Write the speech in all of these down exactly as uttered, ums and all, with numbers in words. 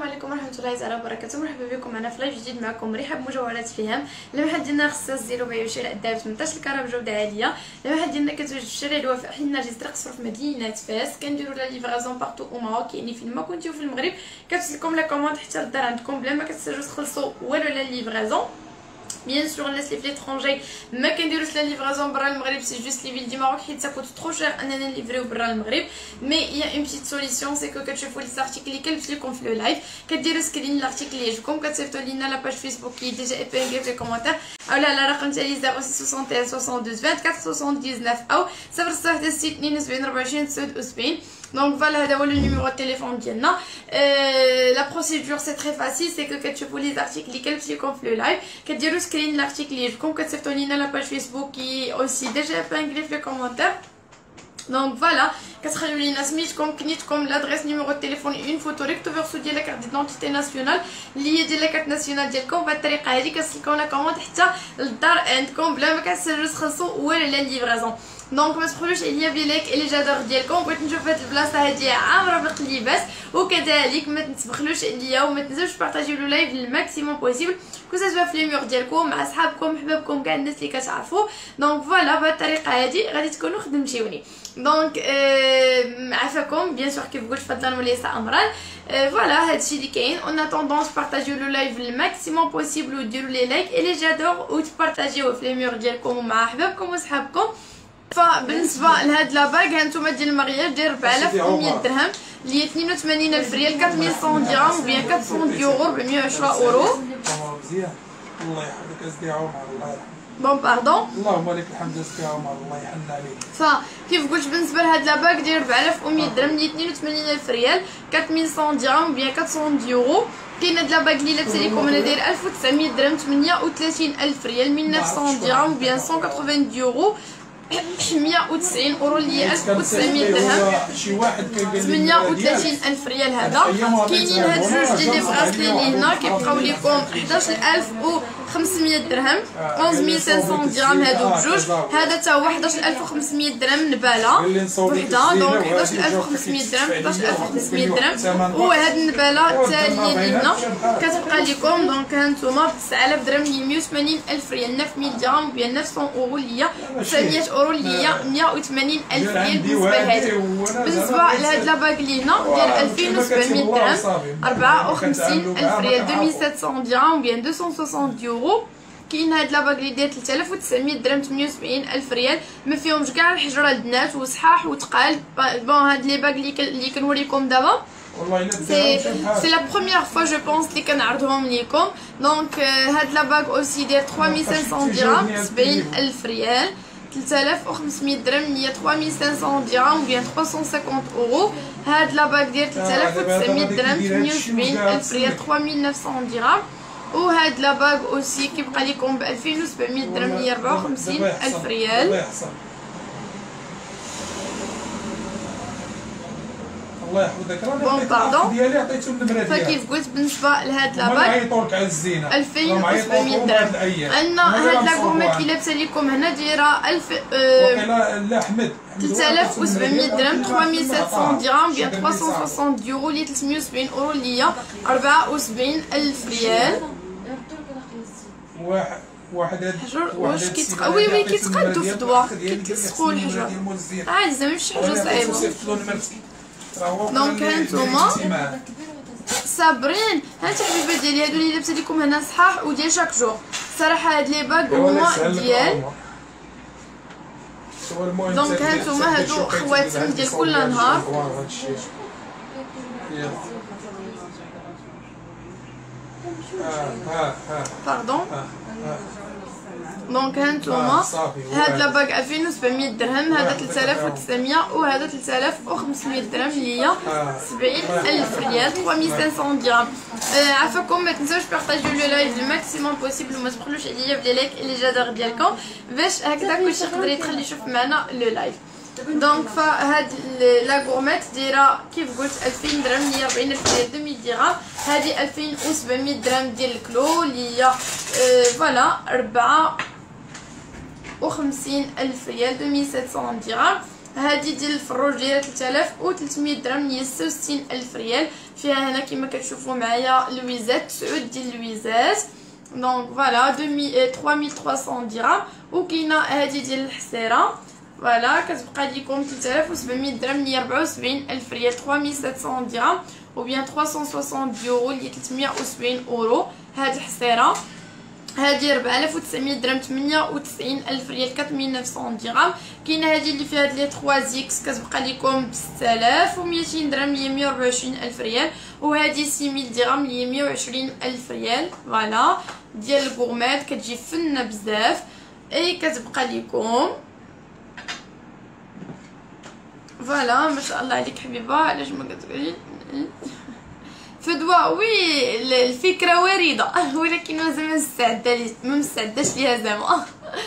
السلام عليكم ورحمه الله تعالى وبركاته. مرحبا بكم معنا في لايف جديد. معكم رحاب مجوهرات فيهم. المحل ديالنا خصاص ديالو بيع وشراء الذهب ثمنطاش الكره بجوده عاليه. المحل ديالنا كتوجد في الشارع الوفاء حي نرجس طريق صفر في مدينه فاس. كنديروا لا ليفرازون بارتو او ماروك، يعني فين ما كنتيو في المغرب كتوصلكم لا كوموند حتى للدار عندكم بلا ما كتحتاجوا تخلصوا والو لا ليفرازون. بيان سور الناس اللي في ليترونجي ما كنديروش لا ليفرازون برا المغرب، سي جوست لي فيل دي ماروك حيت ساكوت ترو شير اننا نليفريو برا المغرب. مي يا اون بيتيت سوليسيون، سي كو كتشوفوا لي زارتيكل اللي كلبت لكم في لو لايف، كديروا سكرين لارتيكل اللي يعجبكم، كتصيفطوا لينا لا باج فيسبوك اللي ديجا ايبينغي في لي كومونتير، اولا على رقم تاعي صفر ستة واحد واحد واحد اثنين أربعة تسعة تسعة او صفر ستة واحد ستة اثنين سبعين أربعة وعشرين تسعة وسبعين. دونك فوالا هذا هو لو نيميرو التليفون ديالنا. لا بروسيدور سي تري فاسيل، سي كو كتشوفوا لي زارتيكل اللي كلبت لكم في لو لايف، كديروا سكرين لارتيكل اللي يعجبكم، كتصيفطوا لينا لا باج فيسبوك كي اوسي ديجا ابينغلي في لي كومونتير. دونك فوالا كتخليو لينا سميتكم كنيتكم لادريس نيميرو التليفون اون فوتو ريكتو فيرسو ديال لا كارت ديدونتيتي ناسيونال اللي هي ديال لا كارت ناسيونال ديالكم. بهاد الطريقه هادي كتوصلكم لا كوموند حتى للدار عندكم بلا ما كتسالوا تخلصوا ولا لا ليفرازون. دونك ما تبخلوش عليا بلي لايك اللي جادور ديالكم. بغيت نشوف هاد البلاصه هادي عامره بالقليبات، وكذلك ما تبخلوش عليا وما تنساوش بارطاجيو لو لايف الماكسيموم بوسيبل كو سوا في لي ميور ديالكم مع صحابكم حبابكم كاع الناس اللي كتعرفوا. دونك فوالا بهاد الطريقه هادي غادي تكونوا خدمتيوني. دونك آه عافاكم بيان سور كيف قلت فضلا وليس امرا. آه فوالا هادشي اللي كاين. اون اتوندونس بارطاجيو لو لايف الماكسيموم بوسيبل وديروا لي لايك اللي جادور وتبارطاجيوه في لي ميور ديالكم ومع حبابكم وصحابكم. فبالنسبه لهاد لاباغ هانتوما ديال المارياج داير أربعة آلاف ومية درهم اللي هي اثنين وثمانين ألف ريال أربعمية درهم وبيان أربعمية يورو أربعمية وعشرة اورو. الله يحفظك ازكي عمر الله يرحمك. بون باردون. اللهم لك الحمد ازكي عمر الله يحن عليك. فكيف قلت بالنسبه لهاد لاباغ داير أربعة آلاف ومية درهم اللي اثنين وثمانين ألف ريال أربعمية درهم وبيان أربعمية يورو. كاين هاد لاباغ اللي لابسه لكم انا داير ألف وتسعمية درهم ثمانية وثلاثين ألف ريال تسعمية درهم وبيان مية وثمانين يورو مية وتسعين اورو اللي هي ألف وتسعمية درهم شي واحد كان ثمانية وثلاثين ألف ريال. هذا كاينين هاد جوج ديال لي براسلي اللي هنا كيبقاو لكم حداش ألف وخمسمية درهم ألف وخمسمية درهم هادو بجوج. هذا تا هو حداش ألف وخمسمية درهم نباله وحده. دونك حداش ألف وخمسمية درهم حداش ألف وخمسمية درهم. وهاد النباله التاليه اللي هنا كتبقى لكم دونك هانتوما ب تسعة آلاف درهم اللي مية وثمانين ألف ريال تسعمية درهم وبيان تسعمية اورو اللي هي تسعمية اورو اللي هي مية وثمانين ألف ريال. بالنسبه لهادي بالنسبه لهاد لاباغ اللي هنا ديال ألفين وسبعمية درهم أربعة وخمسين ألف ريال ألفين وسبعمية درهم وبيان مئتين وستين يورو. كاين هاد لاباغ اللي داير ثلاثة آلاف وتسعمية درهم ثمانية وسبعين ألف ريال ما فيهمش كاع الحجره البنات وصحاح وثقال. بون هاد لي باغ اللي كنوريكم دابا سي سي لا بروميير فوا جو بونس اللي كنعرضهم ليكم. دونك هاد لاباغ اوسي داير ثلاثمية وخمسمية درهم سبعين ألف ريال ثلاثة آلاف وخمسمية درهم اللي هي ثلاثمية وخمسين درهم وبيان ثلاثمية وخمسين اورو. هاد لاباغ ديال ثلاثة آلاف وتسعمية درهم ثمانية وسبعين ألف ريال أربعمية وتسعمية درهم. وهاد لاباغ اوسي كيبقى لكم ب ألفين وسبعمية درهم اللي هي أربعة وخمسين ألف ريال. الله يحفظك. بون باردون ديالي عطيتو النمره ديالها. فكيف قلت بالنسبه لهاد لاباغ عيطولك على الزينه ألفين وسبعمية درهم. عندنا هاد لاكوميت اللي لابسه لكم هنا دايره ألف وقيلا لا احمد ثلاثة آلاف وسبعمية درهم ثلاثمية وسبعين درهم بيان ثلاثمية وستين يورو اللي ثلاثمية وسبعين اورو اللي هي أربعة وسبعين ألف ريال. واحد واحد هاد الحجر واش كيتق وي وي كيتقادو في الضوا كيتلصقوا الحجر عادي زعما ماشي حاجه صعيبه. دونك هانتوما صابرين هانت حبيبه ديالي هادو اللي لابسه لكم هنا صحاح وديال شاك جور. صراحه هاد لي باغ هما ديال دونك هانتوما هادو خواتم ديال كل نهار. باردون. دونك هانتوما هاد لاباغ ألفين وسبعمية درهم هذا ثلاثة آلاف وتسعمية وهذا ثلاثة آلاف وخمسمية درهم اللي هي سبعين ألف ريال ثلاثمية وخمسين درهم. آه عافاكم ما تنساوش بارطاجيو لو لايف الماكسيموم بوسيبل وما تبخلوش عليا بلي لايك اللي جادور ديالكم باش هكذا كلشي يقدر يدخل يشوف معنا لو لايف. دونك فهاد لا غورميت دايره كيف قلت ألفين درهم اللي هي أربعين ألف ريال مية درهم. هذه ألفين وسبعمية درهم ديال الكلو اللي هي فوالا أربعة وخمسين ألف ريال مية وسبعين درهم. هذه ديال الفروج دايره ثلاثة آلاف وثلاثمية درهم اللي هي ستة وستين ألف ريال فيها هنا كما كتشوفوا معايا لويزات تسعود ديال اللويزات. دونك فوالا ثلاثة آلاف وثلاثمية درهم. وكاينه هذه ديال الحصيره فوالا كتبقى لكم ثلاثة آلاف وسبعمية درهم اللي هي أربعة وسبعين ألف ريال ثلاثة آلاف وسبعمية درهم، و بيان ثلاثمية وستين يورو اللي ثلاثمية وسبعين اورو. هاد الحصيره هذه أربعة آلاف وتسعمية درهم ثمانية وتسعين ألف ريال أربعمية وتسعين درهم. كاينه هذه اللي فيها هاد لي ثلاثة زيكس كتبقى لكم ب ستة آلاف ومئتين درهم اللي هي مية وأربعة وعشرين ألف ريال، وهذه ستمية درهم اللي هي مية وعشرين ألف ريال. فوالا ديال الكورمات كتجي فنه بزاف. اي كتبقى لكم فوالا ما شاء الله عليك حبيبه. علاش ما كتقولي فدوى؟ وي الفكره وارده ولكن زعما مستعده ما مستعداش ليها زعما.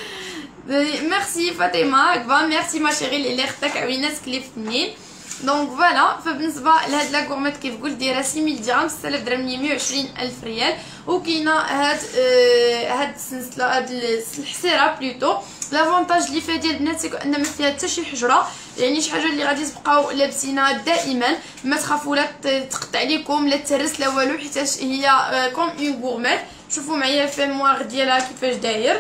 ميرسي فاطمه كبا، ميرسي ما شيري اللي اختك عوينات كلفتني. دونك فوالا فبالنسبه لهاد لا كورميت كيف قلت دايره ستمية درهم ستة آلاف درهم مية وعشرين ألف ريال. وكاينه هاد آه هاد السلسله هاد الحصيره بلوتو. لافونتاج اللي فيها ديال البنات سيكو ان ما فيها حتى شي حجره، يعني شي حاجه اللي غادي تبقاو لابسينها دائما ما تخافوا لا تقطع لكم لا ترس لا والو، حيت هي آه كوم اون كورميت. شوفوا معايا الفيموار ديالها كيفاش داير.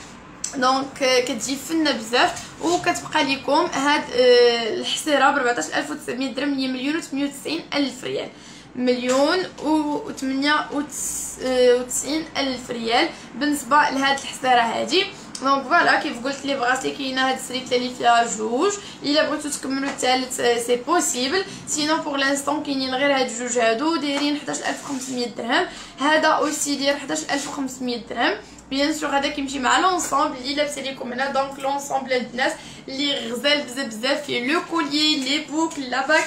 دونك كتجي فنه بزاف. وكتبقى لكم هاد الحصيره ب أربعطاش ألف وتسعمية درهم هي مليون وثمانية وتسعين ألف ريال، مليون وثمانية وتسعين ألف ريال بالنسبه لهاد الحصيره هادي. دونك فوالا كيف قلت لي بغاسلي كاينه هاد السريتله اللي فيها جوج، الا بغيتو تكملوا الثالث سي بوسيبل، سينو بور لانستون كاينين غير هاد جوج هادو دايرين حداش ألف وخمسمية درهم. هذا اوسي داير حداش ألف وخمسمية درهم. بيان سور هذا كيمشي مع لونسومبل اللي لابسه لكم هنا. دونك لونسومبل البنات اللي غزال بزاف بزاف فيه لو كوليي لي بوكل لا باك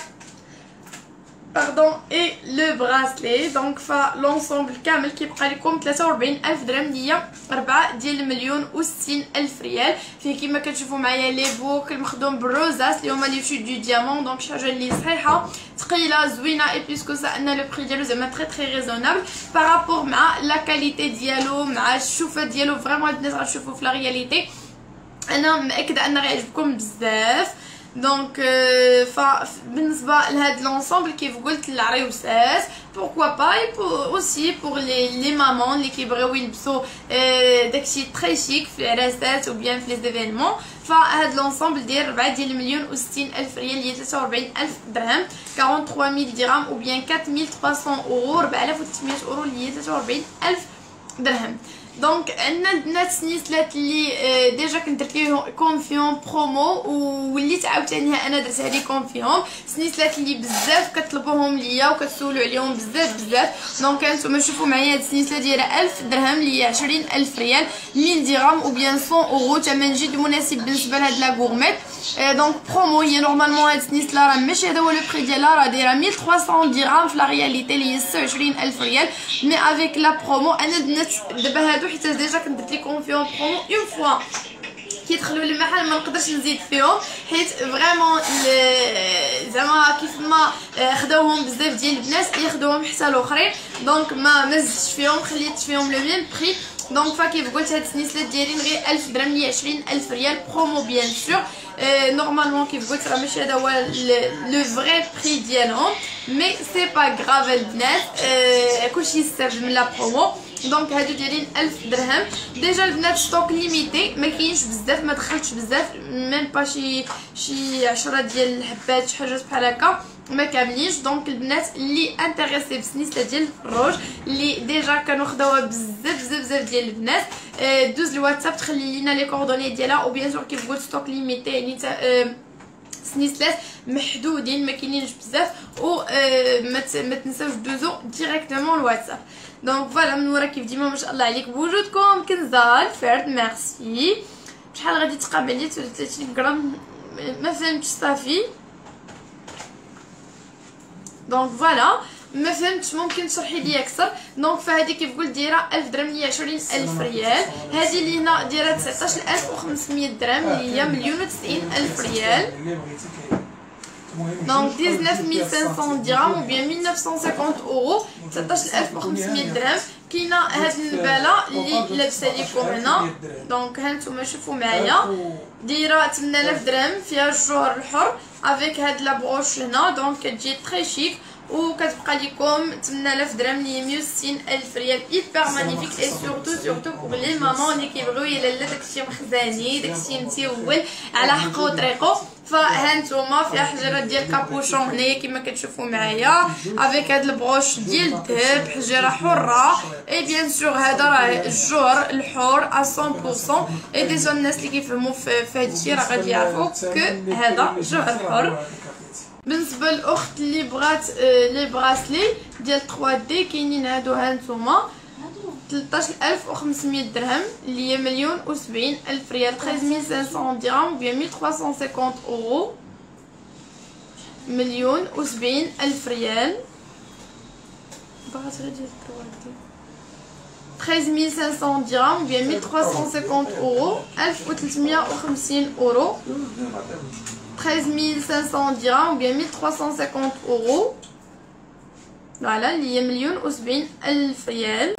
باردون اي لو براسلي. دونك فلونسومبل كامل كيبقى لكم ثلاثة وأربعين ألف درهم اللي هي أربعة ديال المليون وستين ألف ريال. فيه كيما كتشوفوا معايا لي بوكل مخدوم بالروزاس اللي هما لي شو دو ديامون. دونك شي حاجه اللي صحيحه ثقيله زوينه اي بيسكو سا ان لو بري ديالو زعما تري تري ريزونابل بارابور مع لا كاليتي ديالو مع الشوفه ديالو. فريمون البنات غتشوفوا في لا رياليتي انا مأكده ان غيعجبكم بزاف. دونك بالنسبه لهاد لونسومبل كيف قلت العريوسات بوركوا با اوسي بور لي لي مامون اللي كيبغيو يلبسوا داكشي تري شيك في العراسات وبيان في لي زيفينمون. فهاد لونسومبل داير أربعة ديال المليون وستين ألف ريال اللي هي ثلاثة وأربعين ألف درهم، ثلاثة وأربعين ألف درهم وبيان أربعة آلاف وثلاثمية اورو، أربعة آلاف وثلاثمية اورو اللي هي ثلاثة وأربعين ألف درهم. دونك عندنا البنات سنيسلات اللي ديجا كنت درت ليهم فيهم برومو وليت عاوتاني انا درتها لكم فيهم. سنيسلات اللي بزاف كطلبوهم ليا وكتسولوا عليهم بزاف بزاف. دونك نتوما شوفوا معايا هاد السنيسله ديالها ألف درهم اللي هي عشرين ألف ريال، مية درهم وبيان مية اورو، ثمن جد مناسب بالنسبه لهاد لا غورميت. دونك برومو هي نورمالمون هاد السنيسله راه ماشي هذا هو لو بري ديالها، راه دايره مية وثلاثمية درهم في لا رياليتي اللي هي ستة وعشرين ألف ريال. مي افيك لا برومو انا البنات دابا هادو حيت ديجا كنت درت لكم فيهم برومو اون فوا كيدخلوا للمحل ما نقدرش نزيد فيهم حيت فريمون زعما كيف ما خداوهم بزاف ديال البنات ياخذوهم حتى الاخرين. دونك ما مزتش فيهم خليت فيهم لو ميم بري. دونك فكيف قلت هاد السنيسلات دايرين غير ألف درهم اللي عشرين ألف ريال برومو بيان سور. نورمالمون كيف قلت راه ماشي هذا هو لو فري بري ديالهم، مي سي با غراف البنات كلشي يستافد من لا برومو. دونك هادو دايرين ألف درهم. ديجا البنات ستوك ليميتي ما كاينش بزاف، ما دخلتش بزاف ميم با شي شي عشرة ديال الحبات شي حاجات بحال هكا ما كاملينش. دونك البنات اللي انتريسي بسنيسله ديال الروج اللي ديجا كانوا خداوها بزاف بزاف بزاف ديال البنات دوز الواتساب تخلي لينا لي كوردوني ديالها. وبيان سور كيف قلت ستوك ليميتي يعني سنيسلات محدودين ما كاينينش بزاف و ما تنساوش دوزو ديريكتومون الواتساب. دونك فوالا من ورا كيف ديما ما شاء الله عليك بوجودكم كنزال فرد ميرسي. شحال غادي تقابل لي ثلاثين غرام ما فهمتش صافي. دونك فوالا ما فهمتش ممكن تشرحي لي اكثر. دونك فهادي كيف قلت دايره ألف درهم اللي هي عشرين ألف ريال، هذه اللي هنا دايره تسعطاش ألف وخمسمية درهم اللي هي مليون وتسعين ألف ريال. دونك تسعطاش ألف وخمسمية درهم و بيان ألف وتسعمية وخمسين اورو، تسعطاش ألف وخمسمية درهم. كاينه هاد النباله اللي لابسه لكم هنا. دونك ها نتوما شوفوا معايا دايره ثمانية آلاف درهم فيها الجوهر الحر افيك هاد لا بروش هنا. دونك كتجي تري شيك وكتبقى لكم ثمانية آلاف درهم اللي هي مية وستين ألف ريال. ايبر مانيفيك اي سورتو سورتو بوغ لي مامون اللي كيبغيو يا لالا داكشي مخزاني داكشي متيول على حقه وطريقه. فهانتوما فيها حجره ديال كابوشون هنايا كما كتشوفوا معايا افيك هاد البروش ديال الذهب حجره حره. اي بيان سور هذا راه الجوهر الحور مية بالمية. اي ديجا الناس اللي كيفهموا في هادشي راه غادي يعرفوا كو هذا جوهر حر. بالنسبه للاخت اللي بغات لي براسلي ديال ثري دي كاينين هادو هانتوما ثلاثطاش ألف وخمسمية درهم اللي هي مليون وسبعين ألف ريال. تريز ميل خمسمية درهم بيان ميل ثلاثمية وخمسين اورو مليون وسبعين ألف ريال. بغات غير ديال تريز ميل خمسمية درهم بيان ميل ثلاثمية وخمسين اورو ألف وثلاثمية وخمسين اورو. تريز ميل خمسمية درهم بيان ميل ثلاثمية وخمسين اورو فوالا اللي هي مليون وسبعين ألف ريال.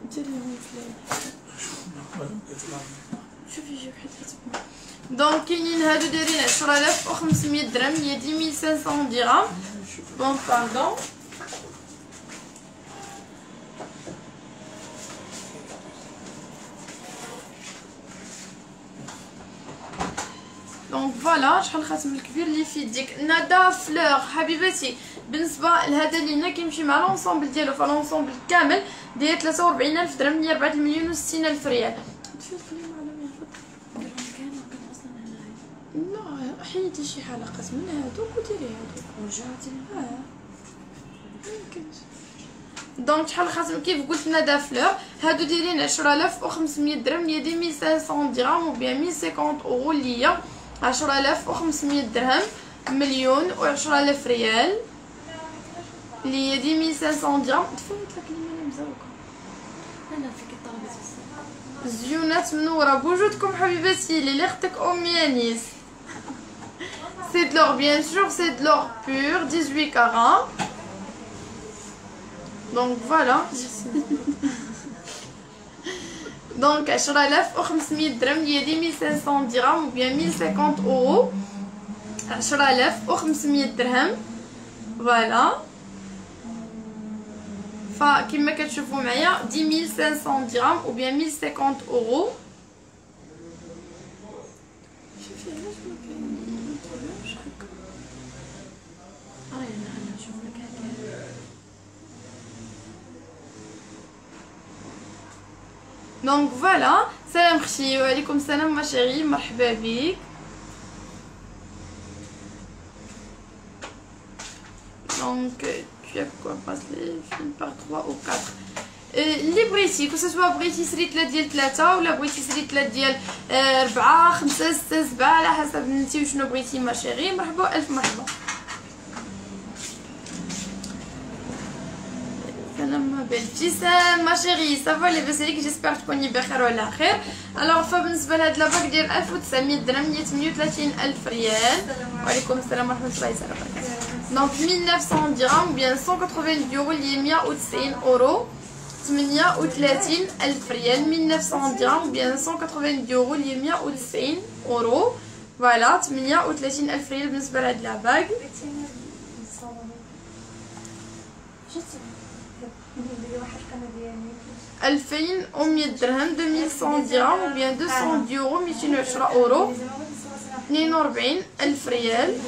شوفي جيب حيت دونك كاينين هادو دايرين عشرة آلاف وخمسمية درهم هي عشرة آلاف وخمسمية درهم. بون باردون دونك فوالا شحال الخاتم الكبير اللي في يديك. نادا فلور حبيبتي بالنسبه لهذا اللي هنا كيمشي مع لونسومبل ديالو فالونسومبل كامل داير ثلاثة وأربعين ألف درهم اللي هي أربعة مليون وستين ألف ريال. لا حيدي شي حلقات من هادوك وديري هادوك ورجعتي اه ميمكنش. دونك شحال الخاتم كيف قلت نادا فلور هادو دايرين عشرة آلاف وخمسمية درهم اللي هي ألفين وخمسمية درهم وبيان مية وخمسين اورو اللي هي عشرة آلاف وخمسمية درهم مليون وعشرة آلاف ريال اللي هي ألفين وخمسمية درهم. تفوت لك المال مزوقه انا فيك الطلبات بزاف زيونات منوره بوجودكم حبيباتي لي اختك امي انيس. سي de l'or bien sûr c'est de l'or pur dix-huit carats. donc voilà donc عشرة آلاف وخمسمية درهم هي ألفين وخمسمية درهم وبيان مية وخمسين اورو. عشرة آلاف وخمسمية درهم فوالا. فكما كتشوفوا معايا ألف وخمسمية درهم وبيان مية وخمسين اورو. شوفي علاش ما كاينش هكا راه انا نشوف لك هكا. دونك فوالا سلام اختي وعليكم السلام ما شيري مرحبا بك. donc tu as quoi passer film par trois ou quatre اللي بغيتي كو سوا بغيتي سريت لا ديال ثلاثة ولا بغيتي سريت لا ديال أربعة خمسة ستة سبعة على حسب انتي وشنو بغيتي ما شيري. مرحبا الف مرحبا. سلام بالابتسام ما شيري صافا لاباس عليك جيسبر تكوني بخير وعلى خير. الوغ فبالنسبه لهاد لاباك ديال ألف وتسعمية درهم هي ثمانية وثلاثين ألف ريال. وعليكم السلام ورحمه الله وبركاته. دونك ألف وتسعمية درهم بيان مية وثمانين يورو اللي هي مية وتسعين اورو. ثمانية وثلاثين ألف ريال ألف وتسعمية درهم بيان مية وثمانين يورو اللي هي مية وتسعين اورو فوالا. ثمانية وثلاثين ألف ريال بالنسبه لهاد لاباك. ألفين ومية درهم ألفين ومية درهم وبيان ميتين يورو ميتين وعشرة اورو. اثنين وأربعين ألف ريال.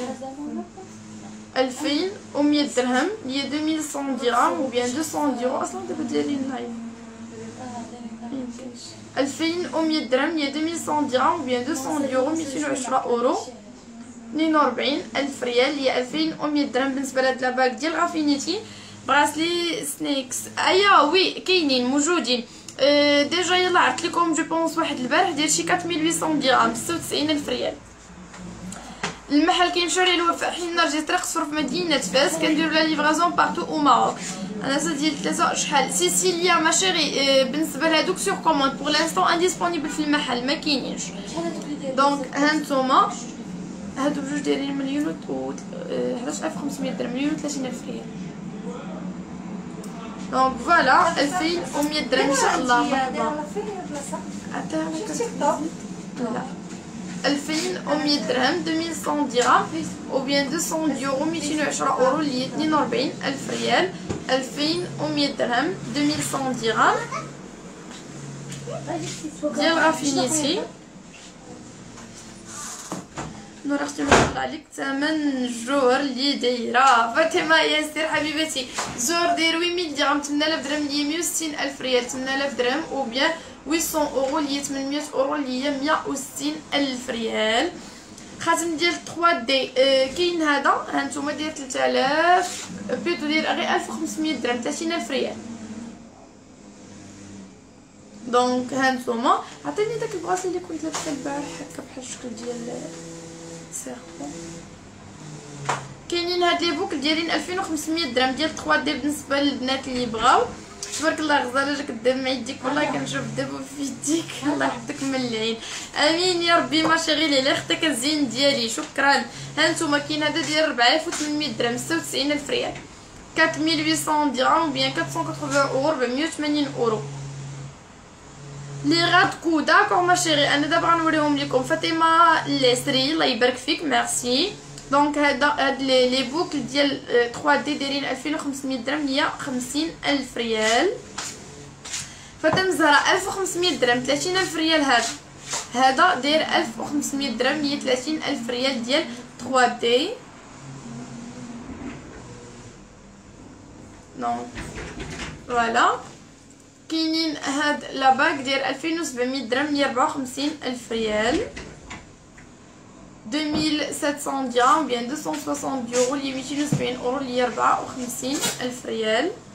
ألفين ومية درهم هي ألفين ومية درهم وبيان ميتين يورو. اصلا دابا دايرين لايف. ألفين ومية درهم هي ألفين ومية درهم وبيان ميتين يورو ميتين وعشرة اورو. اثنين وأربعين ألف ريال هي ألفين ومية درهم بالنسبه لهاد لاباك ديال غافينيتي. براسلي سنيكس ايا وي كاينين موجودين أه ديجا يلا عرفت لكم جو بونس واحد البارح ديال شي أربعة آلاف وثمانمية درهم ستة وتسعين ألف ريال. المحل كاين شاري الوفاء حين نرجستري قصر في مدينه فاس كنديروا لا ليفرازون بارتو او ماروك. انا سا ديال ثلاثة شحال سيسيليا ما شيري أه بالنسبه لهادوك سور كوموند بور لانستون انديسپونيبل في المحل ما كاينينش. دونك هانتوما هادو بجوج دايرين مليون و حداش ألف وخمسمية درهم مليون و ثلاثين ألف ريال. دونك فوالا ألفين ومية درهم ان شاء الله. مرحبا. لا ألفين ومية درهم deux mille cent dirhams ou bien deux cents يورو ميتين وعشرة اورو اللي هي اثنين وأربعين ألف ريال. ألفين ومية درهم deux mille cent dirhams ديال غافينيتي. نور اختي ما شاء الله عليك ثمن جوهر اللي دايره فاطمه ياسر حبيبتي. جوهر داير ثمانمية درهم ثمانية آلاف درهم اللي هي مية وستين ألف ريال ثمانية آلاف درهم او بيان ثمانمية اورو اللي هي ثمانمية اورو اللي هي مية وستين ألف ريال. خاتم ديال ثلاثة دي آه كاين هذا ها نتوما داير ثلاثة آلاف بيتو داير غير ألف وخمسمية درهم ثلاثين ألف ريال. دونك ها نتوما عطيني داك البلاصه اللي كنت لابسه البارح هكا بحال الشكل ديال سيركو. كاينين هاد لي بوكل دايرين ألفين وخمسمية درهم ديال ثلاثة دي بالنسبه للبنات اللي بغاو. تبارك الله غزاله لك الدم مع يديك والله كنشوف الدم في يديك الله يحفظك من العين امين يا ربي. ما شغيلي لي اختك الزين ديالي شكرا. ها نتوما كاين هذا ديال أربعة آلاف وثمنمية درهم ستة وتسعين ألف ريال أربعة مية وثمانمية درهم بيان أربعمية وثمانين اورو أربعمية وثمانين اورو. لي غاد كو داكور ما شيري انا دابا غنوريهم لكم. فاطمه العسري الله يبارك فيك ميرسي. دونك هذا هاد لي بوكل ديال ثلاثة دي دايرين ألفين وخمسمية درهم هي خمسين ألف ريال. فاطمه زهراء ألف وخمسمية درهم ثلاثين ألف ريال. هذا هذا داير ألف وخمسمية درهم هي ثلاثين ألف ريال ديال ثلاثة دي. دونك فوالا كاينين هاد لاباك داير ألفين وسبعمية درهم هي أربعة وخمسين ألف ريال. deux mille sept cents dirhams بيان deux cent soixante يورو اللي ميتين وسبعين اورو اللي هي أربعة وخمسين ألف ريال.